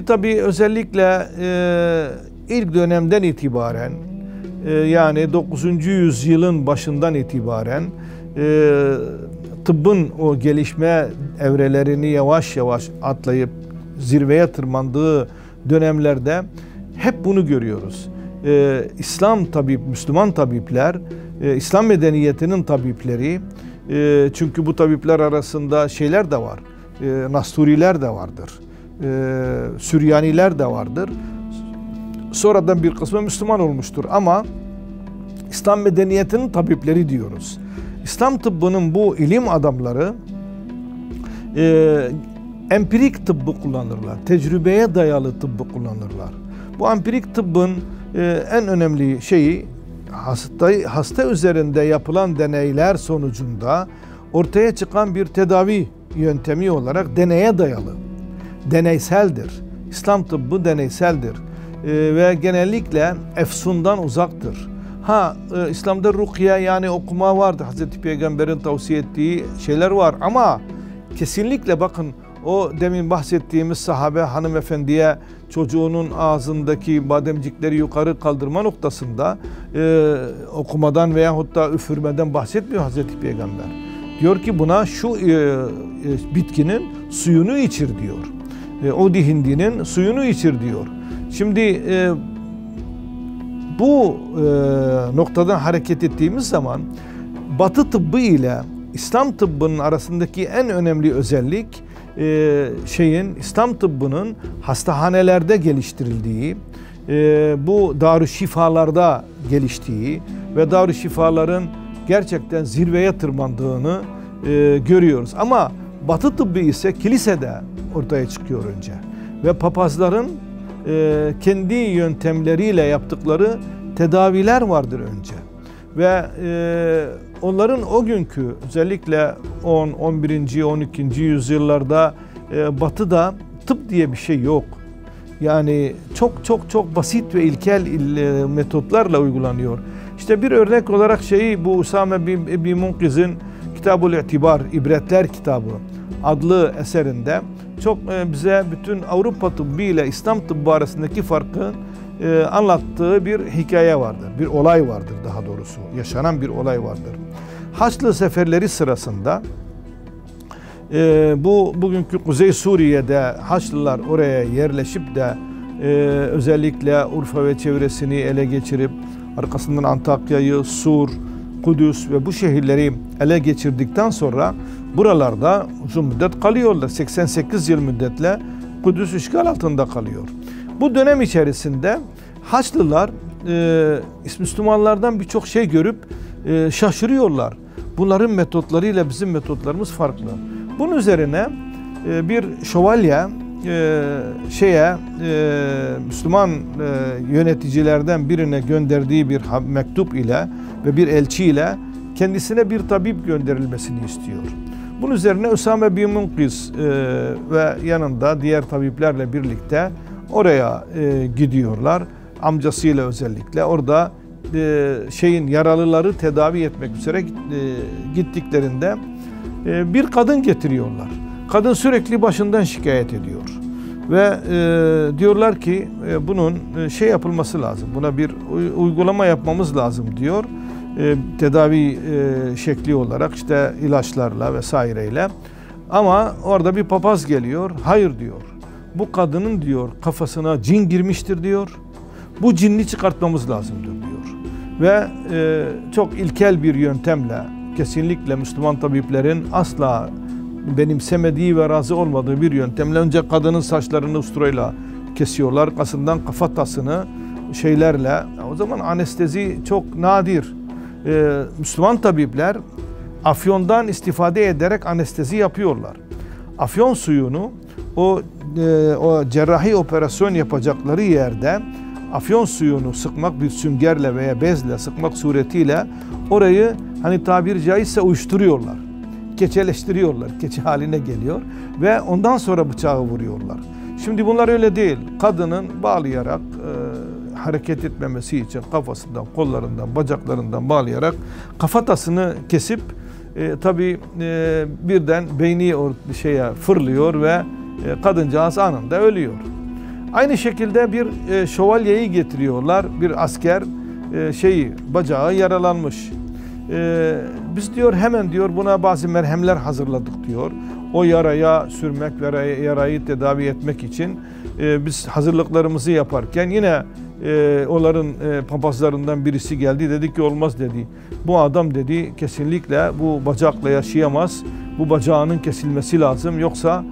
tabii özellikle ilk dönemden itibaren yani 9. yüzyılın başından itibaren tıbbın o gelişme evrelerini yavaş yavaş atlayıp zirveye tırmandığı dönemlerde hep bunu görüyoruz. Müslüman tabipler, İslam medeniyetinin tabipleri, çünkü bu tabipler arasında şeyler de var, Nasturiler de vardır, Süryaniler de vardır. Sonradan bir kısmı Müslüman olmuştur ama İslam medeniyetinin tabipleri diyoruz. İslam tıbbının bu ilim adamları empirik tıbbı kullanırlar, tecrübeye dayalı tıbbı kullanırlar. Bu empirik tıbbın en önemli şeyi hasta üzerinde yapılan deneyler sonucunda ortaya çıkan bir tedavi yöntemi olarak deneye dayalı, deneyseldir. İslam tıbbı deneyseldir ve genellikle efsundan uzaktır. İslam'da rukiye yani okuma vardır. Hazreti Peygamber'in tavsiye ettiği şeyler var ama kesinlikle bakın o demin bahsettiğimiz sahabe hanımefendiye çocuğunun ağzındaki bademcikleri yukarı kaldırma noktasında okumadan veyahut da üfürmeden bahsetmiyor Hazreti Peygamber. Diyor ki buna şu bitkinin suyunu içir diyor. O hindinin suyunu içir diyor. Şimdi bu noktadan hareket ettiğimiz zaman Batı tıbbı ile İslam tıbbının arasındaki en önemli özellik İslam tıbbının hastahanelerde geliştirildiği, bu darüşşifalarda geliştiği ve darüşşifaların gerçekten zirveye tırmandığını görüyoruz. Ama Batı tıbbı ise kilisede ortaya çıkıyor önce ve papazların kendi yöntemleriyle yaptıkları tedaviler vardır önce ve onların o günkü özellikle 10, 11. 12. yüzyıllarda Batı'da tıp diye bir şey yok. Yani çok basit ve ilkel metotlarla uygulanıyor. İşte bir örnek olarak bu Usame bin Munkiz'in Kitab-ül İtibar, İbretler kitabı adlı eserinde çok bize bütün Avrupa tıbbı ile İslam tıbbı arasındaki farkı anlattığı bir hikaye vardır. Bir olay vardır daha doğrusu. Yaşanan bir olay vardır. Haçlı seferleri sırasında bugünkü Kuzey Suriye'de Haçlılar oraya yerleşip de özellikle Urfa ve çevresini ele geçirip arkasından Antakya'yı, Sur, Kudüs ve bu şehirleri ele geçirdikten sonra buralarda uzun müddet kalıyorlar. 88 yıl müddetle Kudüs işgal altında kalıyor. Bu dönem içerisinde Haçlılar Müslümanlardan birçok şey görüp şaşırıyorlar. Bunların metotlarıyla bizim metotlarımız farklı. Bunun üzerine bir şövalye Müslüman yöneticilerden birine gönderdiği bir mektup ile ve bir elçi ile kendisine bir tabip gönderilmesini istiyor. Bunun üzerine Usame bin Munkiz ve yanında diğer tabiplerle birlikte oraya gidiyorlar. Amcasıyla özellikle orada yaralıları tedavi etmek üzere gittiklerinde bir kadın getiriyorlar. Kadın sürekli başından şikayet ediyor ve diyorlar ki bunun yapılması lazım. Buna bir uygulama yapmamız lazım diyor. Tedavi şekli olarak ilaçlarla vesaireyle. Ama orada bir papaz geliyor. Hayır diyor. Bu kadının diyor kafasına cin girmiştir diyor. Bu cinni çıkartmamız lazımdır diyor. Ve çok ilkel bir yöntemle kesinlikle Müslüman tabiplerin asla benimsemediği ve razı olmadığı bir yöntemle önce kadının saçlarını usturayla kesiyorlar. Arkasından kafatasını o zaman anestezi çok nadir. Müslüman tabipler afyondan istifade ederek anestezi yapıyorlar. Afyon suyunu o cerrahi operasyon yapacakları yerde afyon suyunu sıkmak bir süngerle veya bezle sıkmak suretiyle orayı tabiri caizse uyuşturuyorlar. Keçeleştiriyorlar. Keçe haline geliyor ve ondan sonra bıçağı vuruyorlar. Şimdi bunlar öyle değil. Kadının bağlayarak hareket etmemesi için kafasından, kollarından, bacaklarından bağlayarak kafatasını kesip birden beyni fırlıyor ve kadıncağız anında ölüyor. Aynı şekilde bir şövalyeyi getiriyorlar. Bir asker bacağı yaralanmış. Biz diyor hemen diyor buna bazı merhemler hazırladık diyor. O yaraya sürmek ve yarayı tedavi etmek için biz hazırlıklarımızı yaparken yine onların papazlarından birisi geldi, dedi ki olmaz dedi. Bu adam dedi kesinlikle bu bacakla yaşayamaz. Bu bacağının kesilmesi lazım, yoksa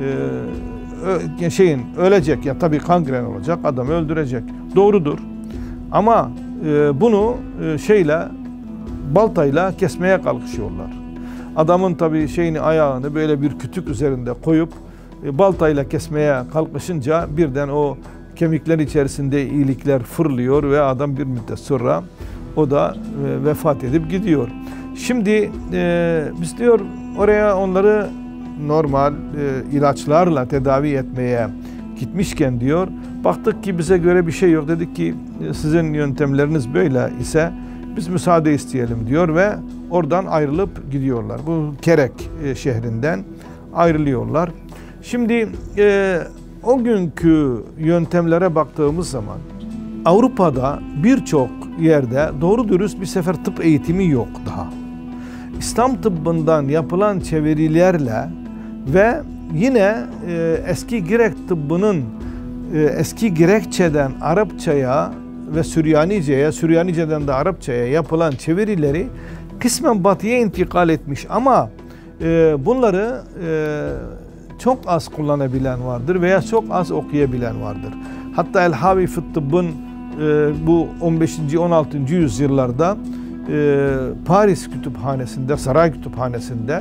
ölecek, ya tabii kangren olacak, adamı öldürecek. Doğrudur. Ama bunu baltayla kesmeye kalkışıyorlar. Adamın tabii ayağını böyle bir kütük üzerinde koyup baltayla kesmeye kalkışınca birden o kemikler içerisinde iyilikler fırlıyor ve adam bir müddet sonra o da vefat edip gidiyor. Şimdi biz diyor oraya onları normal ilaçlarla tedavi etmeye gitmişken diyor baktık ki bize göre bir şey yok. Dedik ki sizin yöntemleriniz böyle ise biz müsaade isteyelim diyor ve oradan ayrılıp gidiyorlar. Bu Kerek şehrinden ayrılıyorlar. Şimdi o günkü yöntemlere baktığımız zaman Avrupa'da birçok yerde doğru dürüst bir sefer tıp eğitimi yok daha. İslam tıbbından yapılan çevirilerle ve yine eski Girek tıbbının eski Grekçeden Arapçaya ve Süryanice'ye, Süryanice'den de Arapçaya yapılan çevirileri kısmen batıya intikal etmiş ama bunları çok az kullanabilen vardır veya çok az okuyabilen vardır. Hatta El-Havi Fıt Tıbb'ın bu 15. 16. yüzyıllarda Paris Kütüphanesi'nde, Saray Kütüphanesi'nde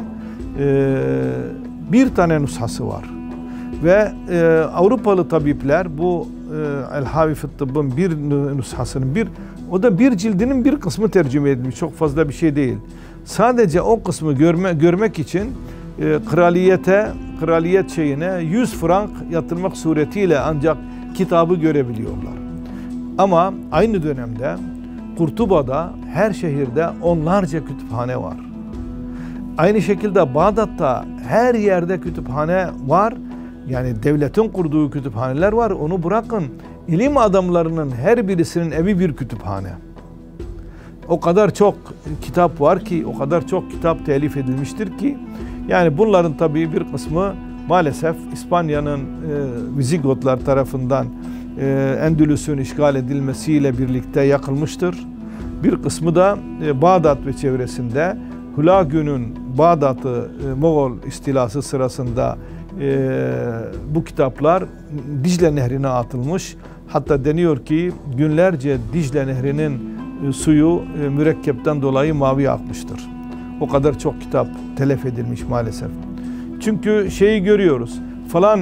bir tane nüshası var. Ve Avrupalı tabipler bu El-Havi Fıt Tıbb'ın bir nüshasının o da bir cildinin bir kısmı tercüme edilmiş. Çok fazla bir şey değil. Sadece o kısmı görmek için kraliyet 100 frank yatırmak suretiyle ancak kitabı görebiliyorlar. Ama aynı dönemde Kurtuba'da her şehirde onlarca kütüphane var. Aynı şekilde Bağdat'ta her yerde kütüphane var. Yani devletin kurduğu kütüphaneler var. Onu bırakın. İlim adamlarının her birisinin evi bir kütüphane. O kadar çok kitap var ki, o kadar çok kitap telif edilmiştir ki, yani bunların tabii bir kısmı maalesef İspanya'nın Vizigotlar tarafından Endülüs'ün işgal edilmesiyle birlikte yakılmıştır. Bir kısmı da Bağdat ve çevresinde Hülagü'nün Bağdat'ı Moğol istilası sırasında bu kitaplar Dicle Nehri'ne atılmış. Hatta deniyor ki günlerce Dicle Nehri'nin suyu mürekkepten dolayı mavi akmıştır. O kadar çok kitap telef edilmiş maalesef. Çünkü görüyoruz. Falan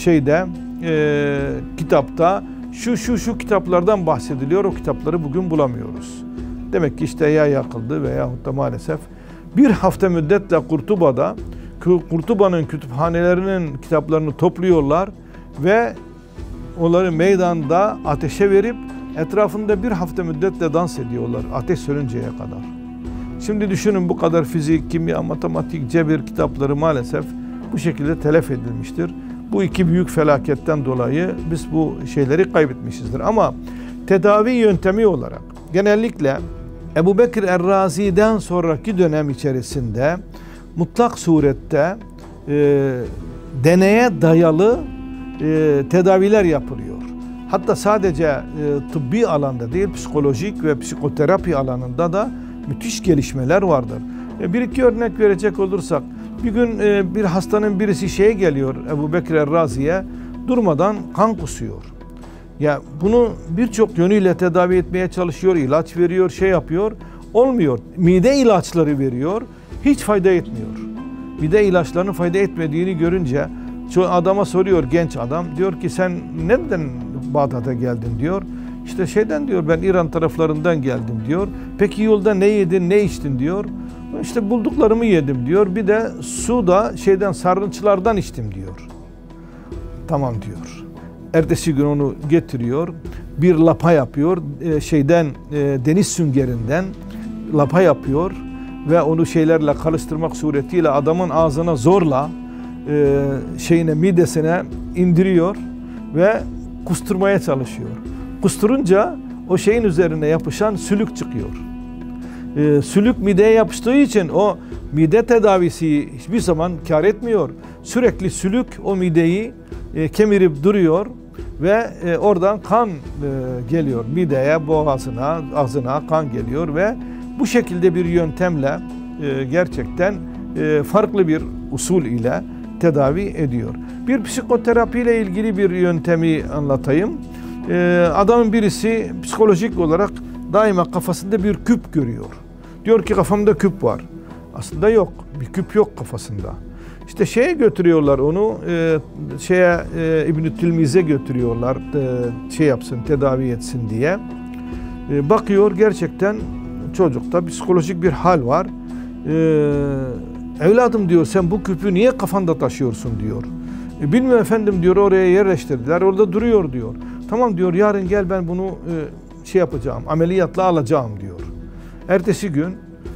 kitapta şu kitaplardan bahsediliyor. O kitapları bugün bulamıyoruz. Demek ki işte ya yakıldı veyahut da maalesef bir hafta müddetle Kurtuba'nın kütüphanelerinin kitaplarını topluyorlar ve onları meydanda ateşe verip etrafında bir hafta müddetle dans ediyorlar ateş sönünceye kadar. Şimdi düşünün, bu kadar fizik, kimya, matematik, cebir kitapları maalesef bu şekilde telef edilmiştir. Bu iki büyük felaketten dolayı biz bu şeyleri kaybetmişizdir. Ama tedavi yöntemi olarak genellikle Ebu Bekir Er-Razi'den sonraki dönem içerisinde mutlak surette deneye dayalı tedaviler yapılıyor. Hatta sadece tıbbi alanda değil, psikolojik ve psikoterapi alanında da müthiş gelişmeler vardır. Bir iki örnek verecek olursak, bir gün bir hastanın birisi geliyor Ebu Bekir Er-Razi'ye, durmadan kan kusuyor. Ya bunu birçok yönüyle tedavi etmeye çalışıyor, ilaç veriyor, yapıyor, olmuyor. Mide ilaçları veriyor, hiç fayda etmiyor. Mide ilaçlarının fayda etmediğini görünce adama soruyor, genç adam, diyor ki sen nereden Bağdat'a geldin diyor. İşte diyor, ben İran taraflarından geldim diyor. Peki yolda ne yedin, ne içtin diyor. İşte bulduklarımı yedim diyor. Bir de su da sarnıçlardan içtim diyor. Tamam diyor. Ertesi gün onu getiriyor. Bir lapa yapıyor. Deniz süngerinden lapa yapıyor ve onu karıştırmak suretiyle adamın ağzına zorla midesine indiriyor ve kusturmaya çalışıyor. Kusturunca o şeyin üzerine yapışan sülük çıkıyor. Sülük mideye yapıştığı için o mide tedavisi hiçbir zaman kar etmiyor. Sürekli sülük o mideyi kemirip duruyor ve oradan kan geliyor. Mideye, boğazına, ağzına kan geliyor ve bu şekilde bir yöntemle gerçekten farklı bir usul ile tedavi ediyor. Bir psikoterapi ile ilgili bir yöntemi anlatayım. Adamın birisi psikolojik olarak daima kafasında bir küp görüyor. Diyor ki kafamda küp var. Aslında yok. Bir küp yok kafasında. İşte şeye götürüyorlar onu, İbn-i Tilmiz'e götürüyorlar, şey yapsın, tedavi etsin diye. Bakıyor gerçekten çocukta psikolojik bir hal var. Evladım diyor, sen bu küpü niye kafanda taşıyorsun diyor. Bilmiyorum efendim diyor, oraya yerleştirdiler, orada duruyor diyor. Tamam diyor, yarın gel ben bunu şey yapacağım, ameliyatla alacağım diyor. Ertesi gün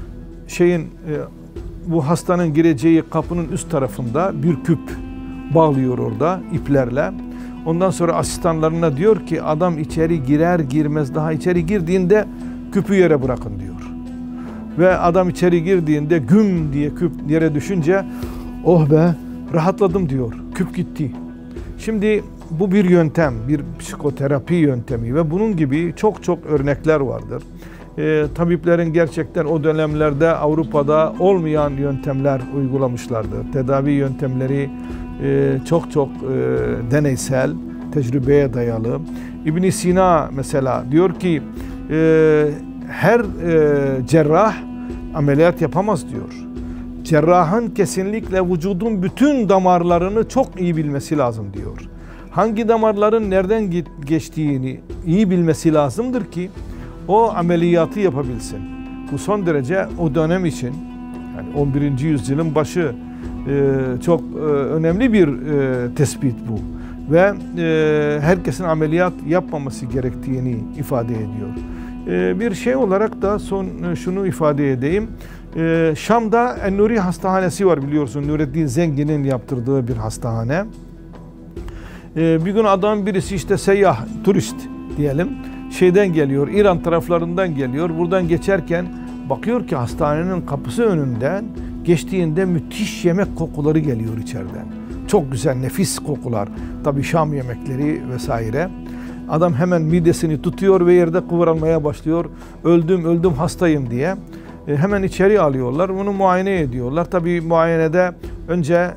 bu hastanın gireceği kapının üst tarafında bir küp bağlıyor orada iplerle. Ondan sonra asistanlarına diyor ki adam içeri girer girmez, daha içeri girdiğinde küpü yere bırakın diyor. Ve adam içeri girdiğinde güm diye küp yere düşünce oh be rahatladım diyor. Küp gitti. Şimdi bu bir yöntem, bir psikoterapi yöntemi ve bunun gibi çok örnekler vardır. Tabiplerin gerçekten o dönemlerde Avrupa'da olmayan yöntemler uygulamışlardır. Tedavi yöntemleri çok deneysel, tecrübeye dayalı. İbn Sina mesela diyor ki her cerrah ameliyat yapamaz diyor. Cerrahın kesinlikle vücudun bütün damarlarını çok iyi bilmesi lazım diyor. Hangi damarların nereden geçtiğini iyi bilmesi lazımdır ki o ameliyatı yapabilsin. Bu son derece o dönem için, yani 11. yüzyılın başı çok önemli bir tespit bu. Ve herkesin ameliyat yapmaması gerektiğini ifade ediyor. Bir şey olarak da şunu ifade edeyim. Şam'da En-Nuri Hastahanesi var biliyorsun. Nureddin Zengin'in yaptırdığı bir hastahane. Bir gün adam birisi işte seyyah, turist diyelim. Şeyden geliyor, İran taraflarından geliyor. Buradan geçerken bakıyor ki hastanenin kapısı önünden geçtiğinde müthiş yemek kokuları geliyor içeriden. Çok güzel, nefis kokular. Tabii Şam yemekleri vesaire. Adam hemen midesini tutuyor ve yerde kıvranmaya başlıyor. Öldüm hastayım diye. Hemen içeri alıyorlar. Bunu muayene ediyorlar. Tabii muayenede önce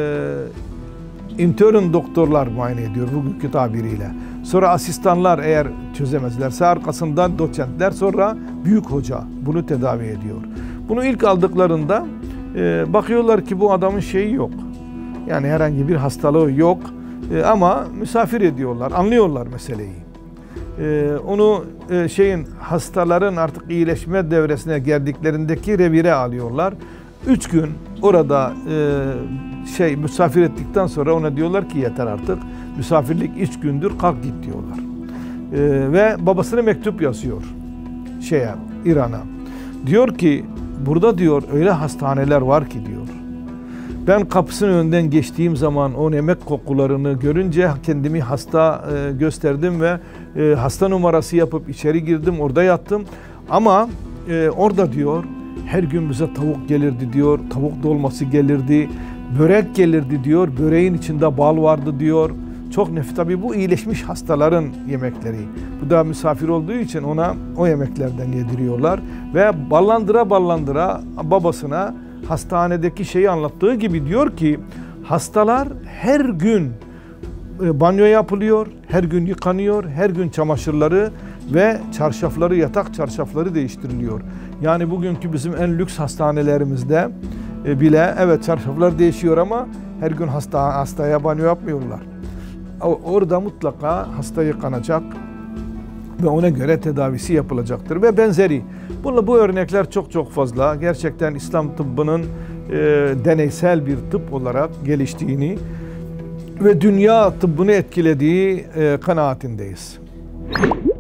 intern doktorlar muayene ediyor bugünkü tabiriyle. Sonra asistanlar eğer çözemezlerse arkasından doçentler, sonra büyük hoca bunu tedavi ediyor. Bunu ilk aldıklarında bakıyorlar ki bu adamın şeyi yok. Yani herhangi bir hastalığı yok ama misafir ediyorlar, anlıyorlar meseleyi. Onu hastaların artık iyileşme devresine geldiklerindeki revire alıyorlar. 3 gün orada misafir ettikten sonra ona diyorlar ki yeter artık. Misafirlik 3 gündür, kalk git diyorlar. Ve babasına mektup yazıyor İran'a. Diyor ki burada diyor öyle hastaneler var ki diyor. Ben kapısının önünden geçtiğim zaman o yemek kokularını görünce kendimi hasta gösterdim ve hasta numarası yapıp içeri girdim, orada yattım. Ama orada diyor her gün bize tavuk gelirdi diyor, tavuk dolması gelirdi, börek gelirdi diyor, böreğin içinde bal vardı diyor. Çok nefis. Tabii bu iyileşmiş hastaların yemekleri. Bu da misafir olduğu için ona o yemeklerden yediriyorlar ve ballandıra babasına hastanedeki şeyi anlattığı gibi diyor ki hastalar her gün banyo yapılıyor, her gün yıkanıyor, her gün çamaşırları ve çarşafları, yatak çarşafları değiştiriliyor. Yani bugünkü bizim en lüks hastanelerimizde bile evet çarşaflar değişiyor ama her gün hastaya banyo yapmıyorlar. Orada mutlaka hasta yıkanacak ve ona göre tedavisi yapılacaktır ve benzeri. Bu örnekler çok fazla. Gerçekten İslam tıbbının deneysel bir tıp olarak geliştiğini ve dünya tıbbını etkilediği kanaatindeyiz.